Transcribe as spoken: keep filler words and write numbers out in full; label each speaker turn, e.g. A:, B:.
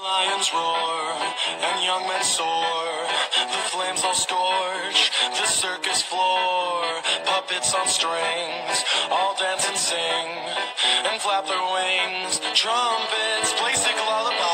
A: Lions roar and young men soar. The flames all scorch the circus floor. Puppets on strings all dance and sing and flap their wings. Trumpets play sick lullabies.